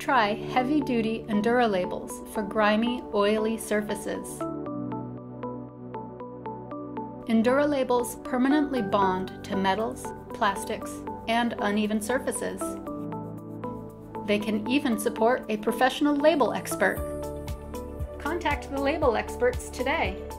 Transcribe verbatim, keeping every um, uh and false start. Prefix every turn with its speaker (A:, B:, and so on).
A: Try heavy-duty EnduraLabels for grimy, oily surfaces. EnduraLabels permanently bond to metals, plastics, and uneven surfaces. They can even support a professional label expert. Contact the label experts today.